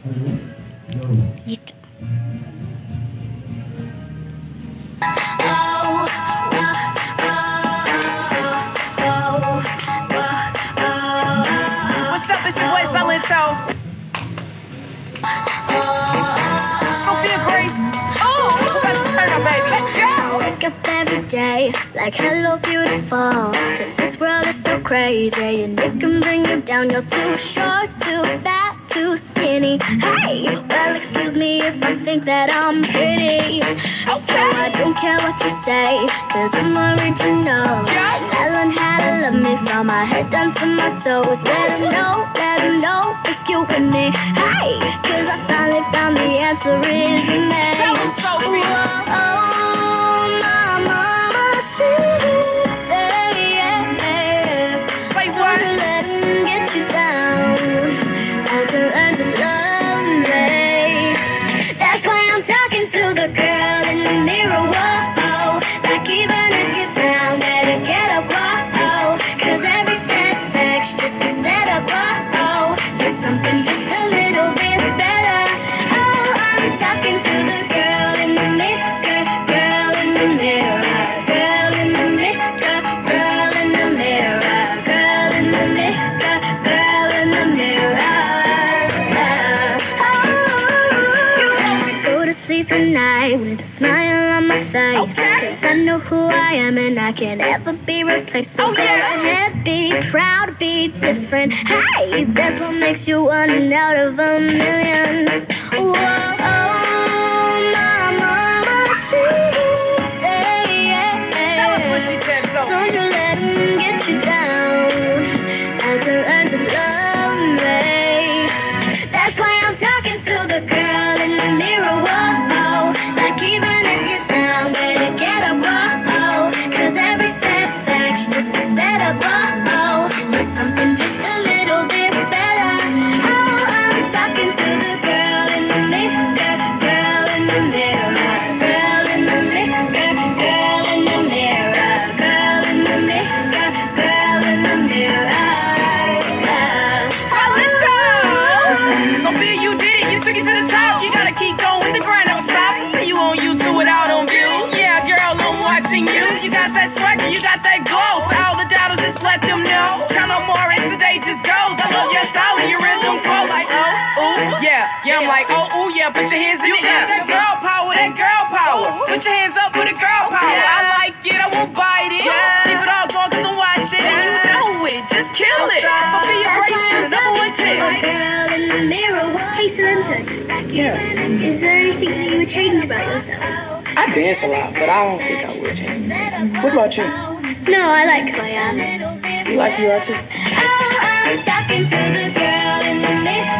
Gitu. What's up, it's your boy Silento. Sophia Grace. Oh, what you about to turn up, baby? Let's go. Wake up every day like hello beautiful. 'Cause this world is so crazy and it can bring you down. You're too short, too fat, too skinny. Hey, well excuse me if I think that I'm pretty. So I don't care what you say, 'cause I'm original. I learned how to love me from my head down to my toes. Let them know if you with me. Hey, 'cause I finally found the answer is me. With a smile on my face, 'cause I know who I am and I can't ever be replaced. So go ahead, be proud, be different. Hey, that's what makes you one out of a million. Whoa, my mama, she say, Tell us what she said, so. don't you let him get you down. And to learn to love me. That's why I'm talking to the girl in the mirror. Whoa. You got that swagger, you got that glow. To all the doubters, just let them know. Count on more as the day just goes. I love your style and your rhythm flow. Like, oh, ooh, yeah. Yeah, I'm like, oh, ooh, yeah. Put your hands in the air. That girl power, that girl power. Put your hands up with a girl power. I like it, I won't bite it. Keep it all going 'cause I'm watching. And you know it, just kill it. Sophia Grace, number one chick. Girl in the mirror. Hey, Silento. Yeah. Is there anything that you would change about yourself? I dance a lot, but I don't think I would change. What about you? No, I like who I am. You like you are too? I'm talking to the girl in the mirror.